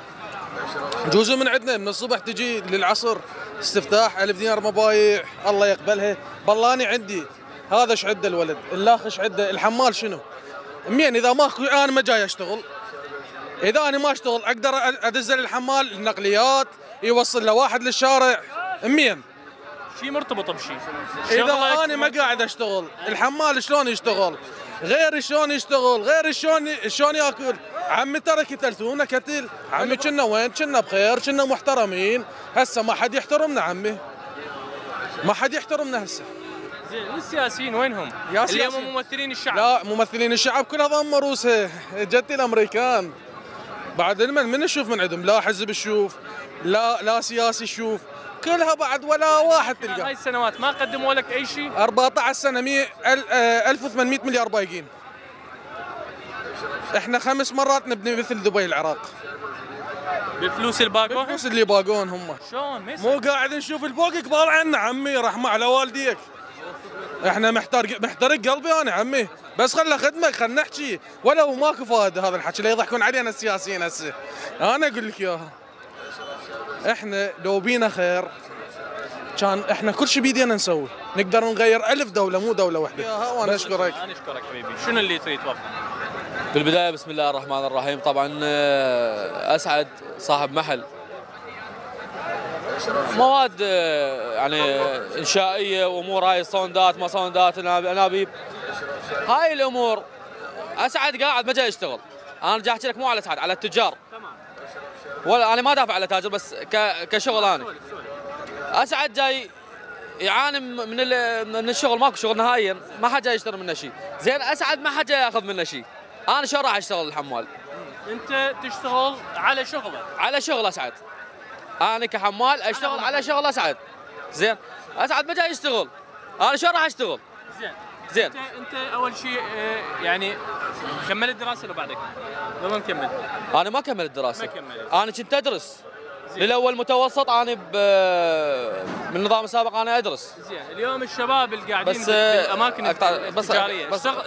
جوزوا من عندنا من الصبح تجي للعصر استفتاح 1000 دينار مبايع الله يقبلها. بلاني عندي هذا ايش عده الولد، الاخ ايش عده، الحمال شنو؟ مين اذا ماكو انا ما جاي اشتغل. اذا انا ما اشتغل اقدر ادز للحمال النقليات يوصل لواحد للشارع مين؟ شيء مرتبط بشيء. اذا انا ما قاعد اشتغل الحمال شلون يشتغل؟ غير شلون يشتغل؟ غير شلون ياكل؟ عمي ترى كتلتونا كتل، عمي كنا وين؟ كنا بخير، كنا محترمين، هسه ما حد يحترمنا عمي. ما حد يحترمنا هسه. زين والسياسيين وينهم؟ اللي هم ممثلين الشعب. لا ممثلين الشعب كلها ضم روسها، جت الامريكان. بعد من نشوف من عندهم؟ لا حزب تشوف، لا سياسي تشوف، كلها بعد ولا واحد تلقى. هاي السنوات ما قدموا لك اي شيء؟ 14 سنه 1800 مليار بايقين. احنا 5 مرات نبني مثل دبي العراق. بالفلوس الباقون؟ بالفلوس اللي باقون هم. شلون؟ مو قاعد نشوف البوق قبال عنا عمي، رحمه على والديك. احنا محترق قلبي انا عمي، بس خلنا خدمك خلنا نحكي، ولو ماكو فائده هذا الحكي، لا يضحكون علينا السياسيين هسه. انا اقول لك اياها. احنا لو بينا خير كان احنا كل شيء بيدينا نسوي، نقدر نغير 1000 دوله مو دوله واحده. وانا اشكرك. انا اشكرك حبيبي. شنو اللي تريد توضح؟ بالبدايه بسم الله الرحمن الرحيم، طبعا اسعد صاحب محل مواد يعني انشائيه وامور هاي صوندات ما صوندات انابيب، هاي الامور. اسعد قاعد ما جاي يشتغل. انا جاي احكي لك مو على اسعد، على التجار. ولا انا ما دافع على تاجر، بس كشغل انا اسعد جاي يعاني من الشغل، ماكو شغل نهائيا، ما حد جاي يشتري منه شيء. زين اسعد ما حد جاي ياخذ منه شيء. انا شو راح اشتغل الحمال؟ انت تشتغل على شغلك؟ على شغل اسعد. انا كحمال اشتغل على شغل اسعد. زين اسعد ما جاي يشتغل، انا شو راح اشتغل؟ زين زين انت اول شيء يعني كملت دراسه ولا بعدك؟ ولا ما مكمل؟ انا ما كملت الدراسه. ما كملت. انا كنت ادرس للاول متوسط، انا من النظام السابق انا ادرس. زين اليوم الشباب اللي قاعدين بس بالاماكن التجاريه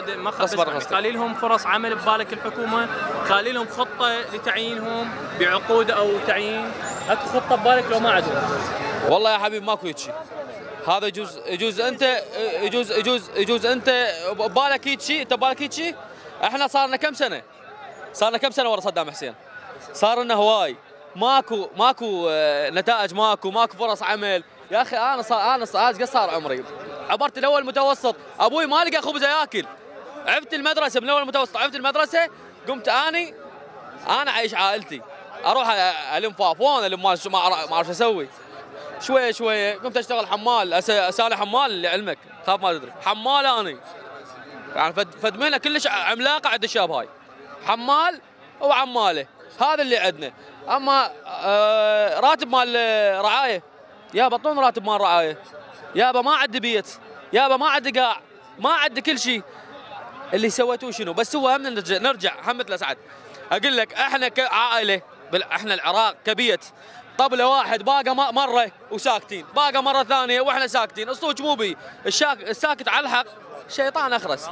خالي لهم فرص عمل ببالك الحكومه؟ خالي لهم خطه لتعيينهم بعقود او تعيين؟ اكو خطه ببالك لو ما عندهم؟ والله يا حبيبي ماكو هيك شيء. هذا يجوز انت يجوز انت ببالك هيك شيء، انت ببالك هيك شيء. احنا صارنا كم سنه؟ صارنا كم سنه ورا صدام حسين؟ صار لنا هواي ماكو نتائج، ماكو فرص عمل. يا اخي انا قصار عمري، عبرت الاول متوسط، ابوي ما لقى خبز ياكل، عفت المدرسه من الاول متوسط، عفت المدرسه، قمت انا عايش عائلتي، اروح الم فافون، الم ما اعرف اسوي. شويه قمت اشتغل حمال، اسالي حمال لعلمك، خاف ما تدري، حمال انا يعني فدمينا كلش عملاقه عند الشباب هاي، حمال وعماله، هذا اللي عندنا. اما راتب مال رعايه، يابا اعطونا راتب مال رعايه، يابا ما عندي بيت، يابا ما عندي قاع، ما عندي كل شيء. اللي سويتوه شنو؟ بس هو هم نرجع همت لسعد. اقول لك احنا كعائله، احنا العراق كبيت، طبله واحد باقه مره وساكتين، باقه مره ثانيه واحنا ساكتين. الصوت مو بي، الساكت على الحق شيطان اخرس.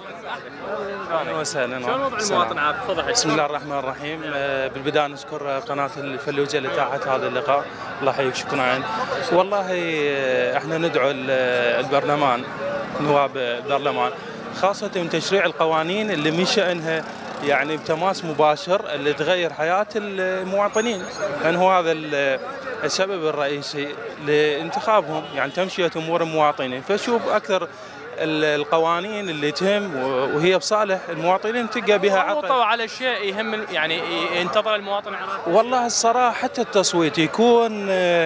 اهلا وسهلا. شلون وضع المواطن عاد؟ تفضل. بسم الله الرحمن الرحيم. بالبدايه نشكر قناه الفلوجه لاتاحت هذا اللقاء، الله يحييك شكرا. والله احنا ندعو البرلمان، نواب البرلمان، خاصه من تشريع القوانين اللي من شانها يعني بتماس مباشر اللي تغير حياه المواطنين، لان هو هذا السبب الرئيسي لانتخابهم، يعني تمشيه امور المواطنين. فشوف اكثر القوانين اللي تهم وهي بصالح المواطنين تلقى بها عقل. صوتوا على شيء يهم يعني ينتظر المواطن العراقي؟ والله الصراحه حتى التصويت يكون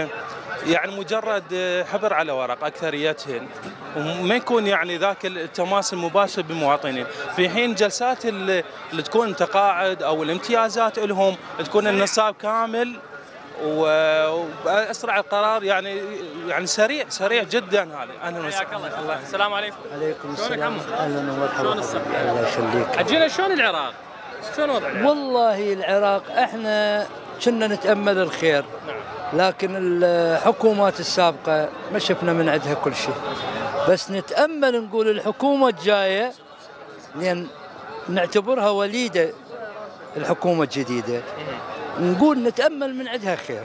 يعني مجرد حبر على ورق اكثريتهن، وما يكون يعني ذاك التماس المباشر بالمواطنين، في حين جلسات اللي تكون تقاعد او الامتيازات لهم تكون النصاب كامل واسرع القرار، يعني سريع جدا. هذا اهلا وسهلا. السلام عليكم. عليكم السلام. اهلا ومرحبا. شلون الصحه؟ الله يخليك. عجينا شلون العراق؟ شلون وضع العراق؟ والله العراق احنا كنا نتامل الخير، لكن الحكومات السابقه ما شفنا من عندها كل شيء، بس نتامل نقول الحكومه الجايه، لان نعتبرها وليده الحكومه الجديده، نقول نتامل من عندها خير.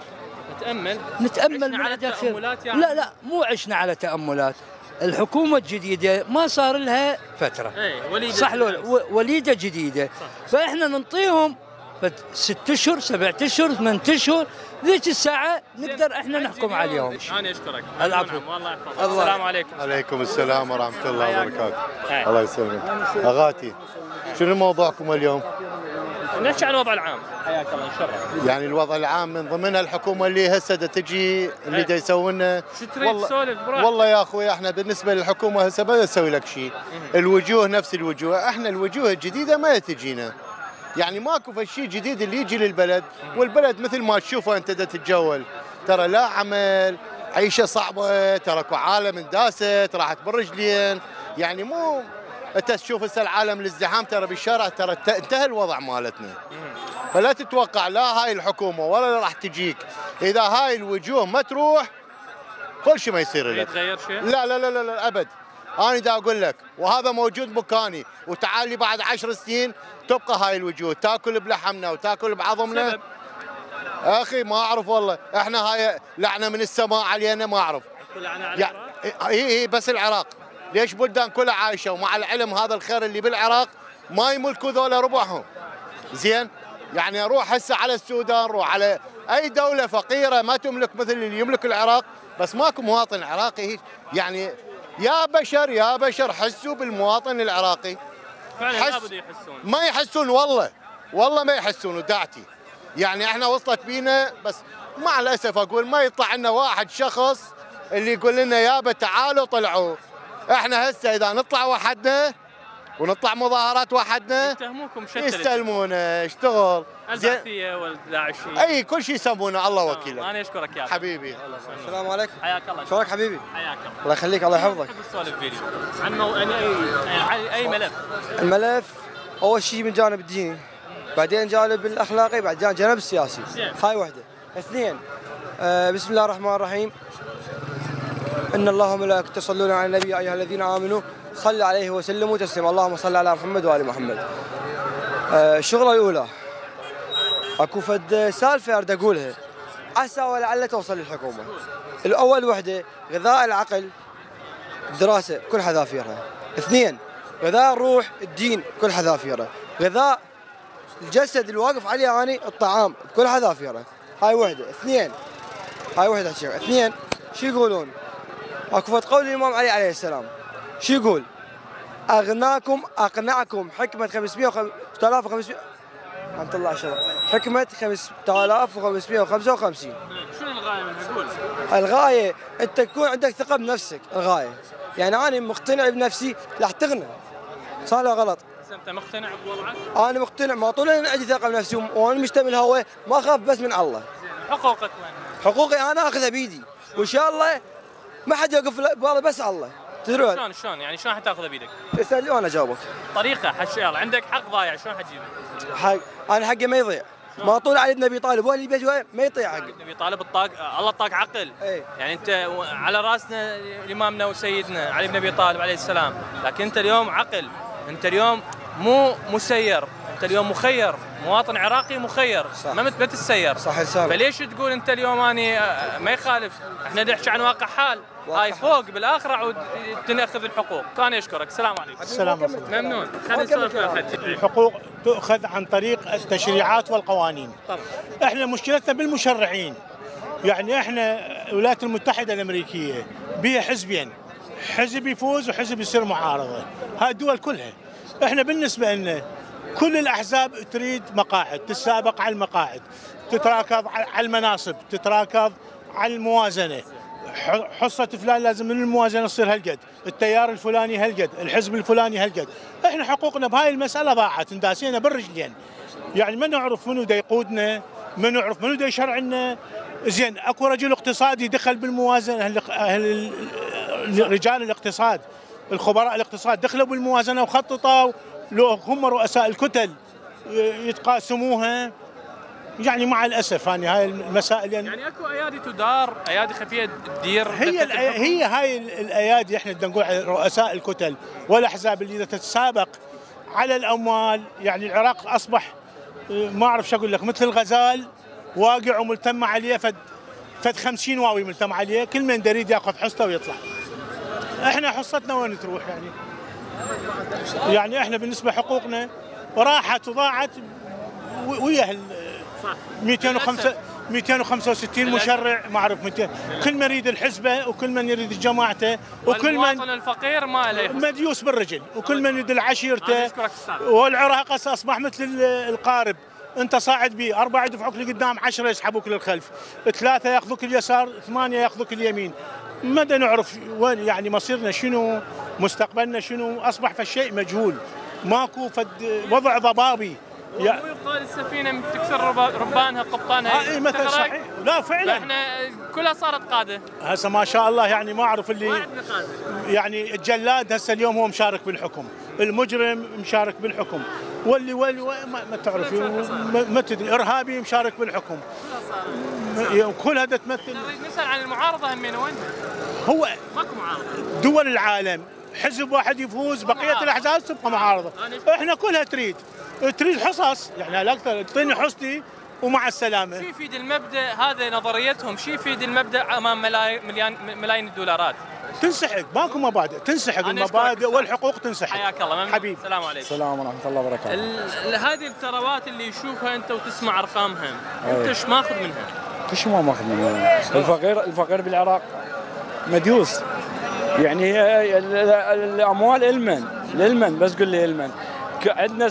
نتامل من عندها خير. يعني؟ لا مو عشنا على تاملات. الحكومه الجديده ما صار لها فتره، وليده صح وليده جديده، فاحنا ننطيهم 6 اشهر 7 اشهر 8 اشهر، ذيك الساعه نقدر احنا نحكم عليهم. انا اشكرك. العفو. والله يحفظك. السلام عليكم. عليكم السلام ورحمه الله وبركاته. الله يسلمك. اغاتي شنو موضوعكم اليوم؟ نحكي عن الوضع العام. حياك الله ان شاء الله. يعني الوضع العام من ضمنها الحكومه اللي هسه تجي اللي دا يسوون. شو تريد تسولف براحتك؟ والله يا اخوي احنا بالنسبه للحكومه هسه ما تسوي لك شيء. الوجوه نفس الوجوه، احنا الوجوه الجديده ما تجينا. يعني ماكو شيء جديد اللي يجي للبلد، والبلد مثل ما تشوفه انت دا تتجول، ترى لا عمل، عيشه صعبه، ترى اكو عالم انداست راحت بالرجلين، يعني مو انت تشوف هسه العالم الازدحام ترى بالشارع، ترى انتهى الوضع مالتنا. فلا تتوقع لا هاي الحكومه ولا راح تجيك، اذا هاي الوجوه ما تروح كل شيء ما يصير لك. يتغير شيء؟ لا لا لا لا ابد. انا دا اقول لك وهذا موجود مكاني، وتعال لي بعد 10 سنين تبقى هاي الوجوه تاكل بلحمنا وتاكل بعظمنا. اخي ما اعرف والله، احنا هاي لعنه من السماء علينا ما اعرف. لعنه على العراق؟ هي بس العراق. ليش بلدان كلها عايشه؟ ومع العلم هذا الخير اللي بالعراق ما يملكوا ذولا ربعهم. زين؟ يعني روح هسه على السودان، روح على اي دوله فقيره ما تملك مثل اللي يملك العراق، بس ماكو مواطن عراقي. يعني يا بشر حسوا بالمواطن العراقي. فعلا لابد يحسون. ما يحسون والله ما يحسون. وداعتي يعني احنا وصلت بينا، بس مع الاسف اقول ما يطلع لنا واحد شخص اللي يقول لنا يابا تعالوا طلعوا. احنا هسه اذا نطلع وحدنا ونطلع مظاهرات وحدنا يتهموكم شتى يستلمونا اشتغل البعثيه والداعشيه اي كل شيء يسمونه الله وكيله. انا اشكرك يا حبيبي. السلام عليكم. حياك الله. شلونك حبيبي؟ حياك الله. الله يخليك الله يحفظك. نحب نسولف فيديو عن اي ملف. الملف اول شيء من جانب الديني، بعدين جانب الاخلاقي، بعدين جانب السياسي. هاي واحده. اثنين بسم الله الرحمن الرحيم. ان الله وملائكته يصلون على النبي يا ايها الذين امنوا صلوا عليه وسلموا تسليما اللهم صل على محمد وال محمد. الشغله الاولى اكو فد سالفه اريد اقولها عسى ولعل توصل للحكومه. الاول وحده غذاء العقل الدراسه كل حذافيرها. اثنين غذاء الروح الدين كل حذافيره. غذاء الجسد الواقف عليه اني الطعام بكل حذافيره. هاي وحده. اثنين هاي وحده. اثنين شو يقولون؟ اكو فد قول الامام علي عليه السلام شو يقول؟ اغناكم اقنعكم حكمه 6500 رحمة الله شباب حكمة 5555. شنو الغاية منها؟ قول. الغاية أنت تكون عندك ثقة بنفسك، الغاية. يعني أنا مقتنع بنفسي راح تغنى. صح ولا غلط؟ بس أنت مقتنع بوضعك؟ أنا مقتنع ما طول عندي ثقة بنفسي وأنا مشتمل هوا ما أخاف بس من الله. حقوقك وين؟ حقوقي أنا آخذها بيدي وإن شاء الله ما حد يوقف بالله بس الله. تدرون؟ شلون يعني شلون حتاخذها بيدك؟ اسألني وأنا أجاوبك. طريقة حشيال عندك حق ضايع شلون حتجيبه؟ حق أنا حقي ما يضيع. ما طول علي ابن ابي طالب واللي بيت ما يطيع حقه. ابن ابي طالب الله اعطاك عقل. اي يعني انت على راسنا امامنا وسيدنا علي بن ابي طالب عليه السلام، لكن انت اليوم عقل، انت اليوم مو مسير، انت اليوم مخير، مواطن عراقي مخير، صح. ما تتسير. صح لسانك. فليش تقول انت اليوم اني ما يخالف؟ احنا نحكي عن واقع حال. هاي فوق بالاخره عود تنأخذ الحقوق. كان يشكرك. السلام عليكم. السلام عليكم. ممنون. خلينا نسولف الحقوق تؤخذ عن طريق التشريعات والقوانين. طبعا. احنا مشكلتنا بالمشرعين. يعني احنا الولايات المتحده الامريكيه بها حزبين، حزب يفوز وحزب يصير معارضه. هاي الدول كلها. احنا بالنسبه لنا كل الاحزاب تريد مقاعد، تتسابق على المقاعد، تتراكض على المناصب، تتراكض على الموازنه. حصة فلان لازم من الموازنة تصير هالقد، التيار الفلاني هالقد، الحزب الفلاني هالقد. احنا حقوقنا بهاي المسألة ضاعت، انداسينا بالرجلين. يعني ما نعرف منو دا يقودنا، ما نعرف منو دا يشرع لنا. زين اكو رجل اقتصادي دخل بالموازنة، رجال الاقتصاد، الخبراء الاقتصاد دخلوا بالموازنة وخططوا، لو هم رؤساء الكتل يتقاسموها. يعني مع الاسف هاي المسائل يعني اكو ايادي تدار، ايادي خفيه تدير. هي هاي الايادي احنا بدنا نقول على رؤساء الكتل والاحزاب اللي تتسابق على الاموال. يعني العراق اصبح ما اعرف شو اقول لك مثل الغزال واقع وملتم عليه فد 50 واوي ملتم عليه، كل من يريد ياخذ حصته ويطلع. احنا حصتنا وين تروح يعني احنا بالنسبه حقوقنا راحت وضاعت ويا 265 مشرع ما اعرف 200. كل من يريد الحزبه وكل من يريد جماعته وكل من المواطن الفقير ما له مديوس بالرجل وكل من يريد عشيرته. والعراق اصبح مثل القارب، انت صاعد بيه 4 يدفعوك لقدام، 10 يسحبوك للخلف، 3 ياخذوك اليسار، 8 ياخذوك اليمين. مدى نعرف وين يعني مصيرنا شنو، مستقبلنا شنو. اصبح فالشيء مجهول، ماكو فد وضع ضبابي. ويقال السفينه تكسر ربانها قبطانها. مثل صحيح. لا فعلا احنا كلها صارت قاده هسه ما شاء الله. يعني ما اعرف اللي يعني الجلاد هسه اليوم هو مشارك بالحكم، المجرم مشارك بالحكم، واللي ما تعرف ما تدري، ارهابي مشارك بالحكم. كل هذا تمثل. نريد نسال عن المعارضه همين وين؟ هو ماكو معارضه. دول العالم حزب واحد يفوز، بقيه الاحزاب تبقى معارضه. احنا كلها تريد حصص. يعني لا اكثر، تعطيني حصتي ومع السلامه. شو يفيد المبدا هذا؟ نظريتهم شو يفيد المبدا امام ملايين الدولارات؟ تنسحق، ماكو مبادئ، تنسحق المبادئ والحقوق تنسحق. حياك الله. حبيبي. السلام عليكم. السلام ورحمه الله وبركاته. هذه الثروات اللي يشوفها انت وتسمع ارقامها، انت ايش ماخذ منها؟ ايش ما ماخذ منها؟ الفقير بالعراق مديوس. يعني الاموال للمن بس قل لي المن. عندنا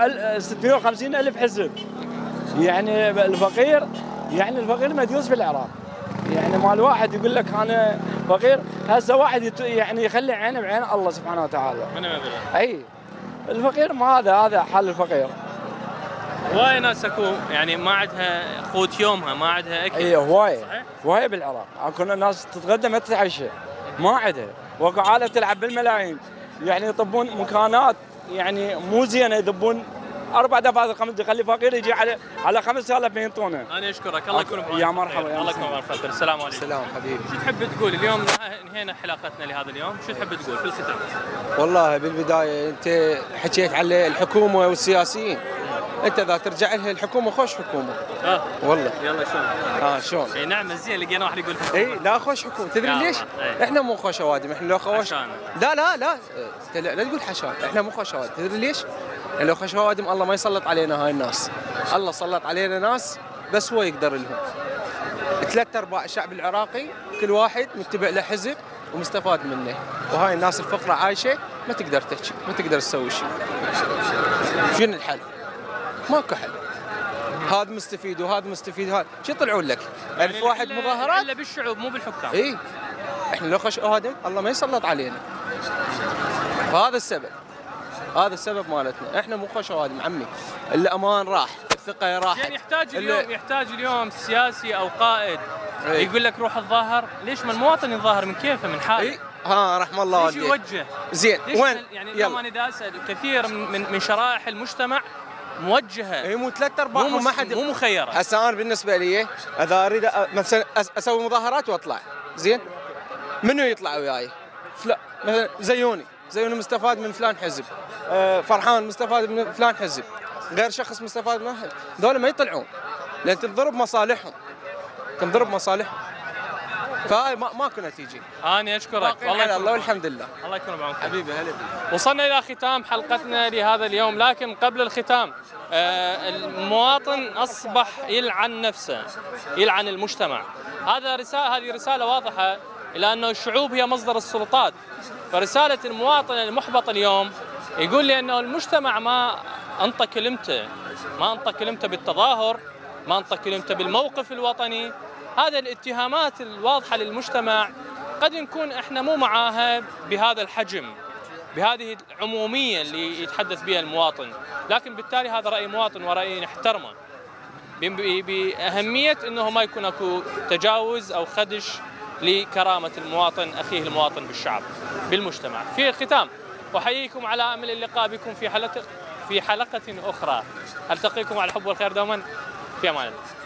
650 ألف حزب. يعني الفقير مديوس بالعراق. يعني مال واحد يقول لك انا فقير، هسه واحد يعني يخلي عينه بعين الله سبحانه وتعالى. من يدري؟ اي الفقير ما هذا حال الفقير. هواي ناس اكو يعني ما عندها قوت يومها، ما عندها اكل. اي هواي بالعراق، اكو ناس تتغدى ما تتعشى، ما عندها، واكو عائله تلعب بالملايين، يعني يطبون مكانات يعني مو زينه، يذبون 4 دفاتر 5، يخلي فقير يجي على 5000 ينطونه. انا اشكرك، الله يكون بعونك. يا مرحبا يا الله يكون بعونك. السلام عليكم. السلام حبيبي. شو تحب تقول اليوم انهينا حلقتنا لهذا اليوم، شو تحب تقول في الختام؟ والله بالبدايه انت حكيت على الحكومه والسياسيين، انت اذا ترجع لها الحكومه خوش حكومه. والله. يلا شلون؟ شلون؟ اي نعم زين لقينا واحد يقول اي لا خوش حكومه، تدري ليش؟ احنا مو خوش اوادم، احنا لو خوش لا لا تقول حشاد، احنا مو خوش اوادم، تدري ليش؟ لو خوش اوادم الله ما يسلط علينا هاي الناس، الله سلط علينا ناس بس هو يقدر لهم. 3/4 الشعب العراقي كل واحد متبع له حزب ومستفاد منه، وهاي الناس الفقراء عايشه ما تقدر تحكي، ما تقدر تسوي شيء. شنو الحل؟ ماكو حل. هذا مستفيد وهذا مستفيد، هذا شو يطلعون لك؟ يعني في واحد مظاهرات الا بالشعوب مو بالحكام. اي احنا لو خوش اوادم الله ما يسلط علينا. فهذا السبب، هذا السبب مالتنا، احنا مو خوش اوادم عمي، الامان راح، الثقه راحت. يعني يحتاج اليوم سياسي او قائد يقول لك روح تظاهر، ليش ما المواطن يظاهر من كيفه من حاله؟ رحم الله والديك. ليش يوجه؟ زين وين؟ يعني اليوم انا دا اسال كثير من شرائح المجتمع موجهه. اي مو 3/4 ما حد مو مخيره. هسه انا بالنسبه لي اذا اريد مثلا اسوي مظاهرات واطلع، زين؟ منو يطلع وياي؟ مثلا زيوني مستفاد من فلان حزب، فرحان مستفاد من فلان حزب، غير شخص مستفاد من حزب، ذولا ما يطلعون لان تنضرب مصالحهم، فهاي ماكو نتيجه. انا اشكرك والله الله والحمد لله. الله يكون بعونك حبيبي. هلا وصلنا الى ختام حلقتنا لهذا اليوم، لكن قبل الختام المواطن اصبح يلعن نفسه، يلعن المجتمع. هذه رساله واضحه الى انه الشعوب هي مصدر السلطات، فرساله المواطن المحبط اليوم يقول لي انه المجتمع ما انطى كلمته بالتظاهر، ما انطى كلمته بالموقف الوطني. هذه الاتهامات الواضحه للمجتمع قد نكون احنا مو معاها بهذا الحجم، بهذه العموميه اللي يتحدث بها المواطن، لكن بالتالي هذا راي مواطن وراي نحترمه باهميه انه ما يكون اكو تجاوز او خدش لكرامه المواطن، اخيه المواطن بالشعب بالمجتمع. في الختام احييكم على امل اللقاء بكم في حلقه اخرى، التقيكم على الحب والخير دوما، في امان الله.